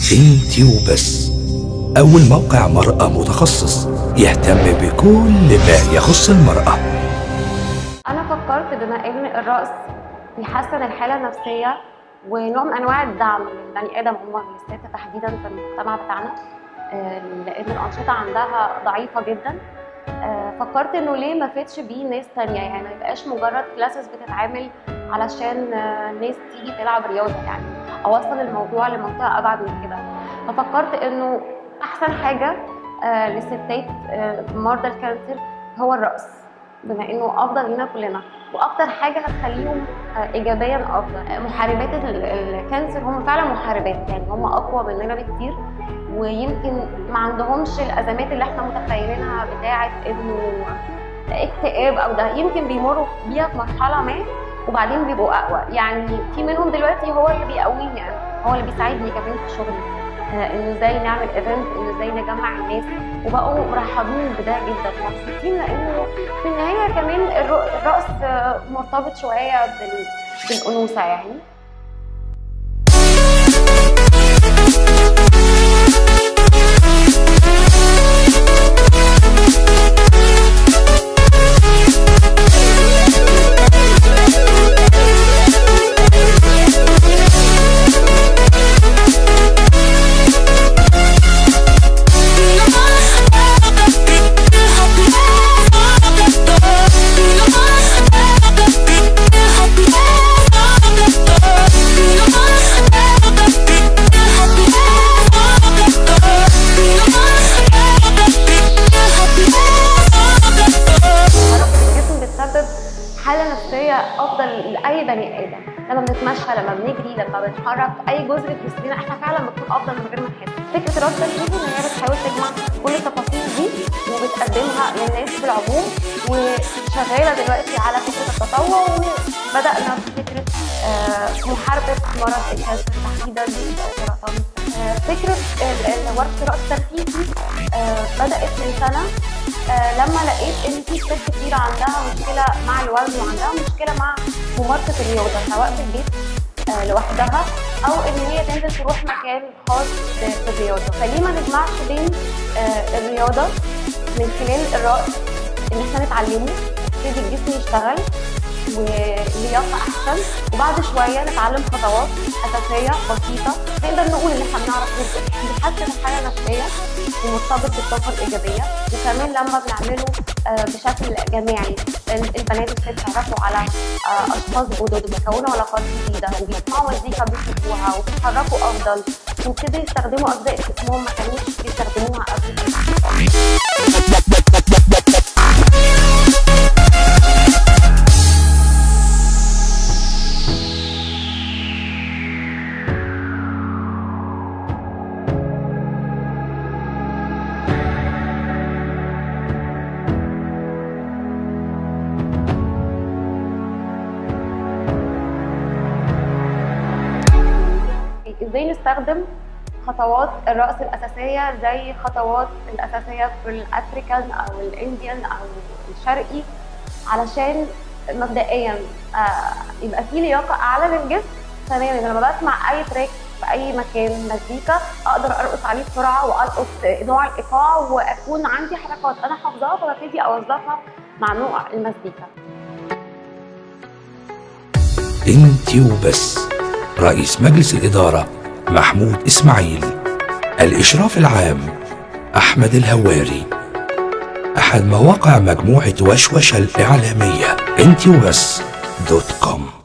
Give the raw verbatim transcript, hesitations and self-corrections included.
انتي وبس، أول موقع مرأة متخصص يهتم بكل ما يخص المرأة. أنا فكرت بما إن الرقص بيحسن الحالة النفسية ونوع من أنواع الدعم للبني آدم عموما للست تحديدا في المجتمع بتاعنا، لأن الأنشطة عندها ضعيفة جدا. فكرت إنه ليه ما فيتش بيه ناس تانية، يعني ما يبقاش مجرد كلاسز بتتعمل علشان ناس تيجي تلعب رياضة، يعني أوصل الموضوع لمنطقة أبعد من كده. ففكرت إنه أحسن حاجة لستات مرضى الكانسر هو الرقص، بما انه افضل لنا كلنا واكتر حاجه هتخليهم ايجابيا افضل. محاربات الكانسر هم فعلا محاربات، يعني هم اقوى مننا بكتير، ويمكن ما عندهمش الازمات اللي احنا متخيلينها بتاعه انه اكتئاب او ده، يمكن بيمروا بيها في مرحله ما وبعدين بيبقوا اقوى. يعني في منهم دلوقتي هو اللي بيقويني، يعني هو اللي بيساعدني كمان في شغلي، انه ازاي نعمل ايفنت، انه ازاي نجمع الناس، وبقوا مرحبين بده جدا مبسوطين، لانه في النهايه كمان الرقص مرتبط شويه بالانوثه يعني. حالة نفسية أفضل لأي بني آدم. لما بنتمشى، لما بنجري، لما بنتحرك أي جزء في جسمنا إحنا فعلا بنكون أفضل من غير ما نحس. فكرة الرقص الترفيهي إن هي بتحاول تجمع كل التفاصيل دي وبتقدمها للناس بالعموم، وشغالة دلوقتي على فكرة التطوع، وبدأنا بفكرة محاربة مرض الكانسر تحديدا سرطان. فكرة ورشة الرقص الترفيهي بدأت من سنة لما لقيت ان في ست كتير عندها مشكله مع الوزن وعندها مشكله مع ممارسه الرياضه، سواء في البيت لوحدها او ان هي تنزل تروح مكان خاص بالرياضه. فليه ما نجمعش بين الرياضه من خلال الرقص ان احنا نتعلمه، نبتدي الجسم يشتغل ولياقه احسن، وبعد شويه نتعلم خطوات اساسيه بسيطه نقدر نقول ان احنا بنعرف نرقص. بيحسن الحاله النفسيه ومرتبط بالطاقه الايجابيه، وكمان لما بنعمله بشكل جماعي البنات والستات بيتعرفوا على اشخاص جدد وبيكونوا علاقات جديده وبيسمعوا مزيكا بيحبوها وبيتحركوا افضل، وابتدوا يستخدموا اجزاء جسمهم ما كانوش بيستخدموها قبل كده. ازاي نستخدم خطوات الرقص الاساسيه زي خطوات الاساسيه في الافريكان او الانديان او الشرقي، علشان مبدئيا يبقى في لياقه اعلى للجسم. ثانيا لما بسمع اي تراك في اي مكان مزيكا اقدر ارقص عليه بسرعه والقط نوع الايقاع واكون عندي حركات انا حافظاها فببتدي اوظفها مع نوع المزيكا. انتي وبس. رئيس مجلس الإدارة محمود إسماعيل. الإشراف العام أحمد الهواري. أحد مواقع مجموعة وشوشة الإعلامية انتي وبس دوت كوم.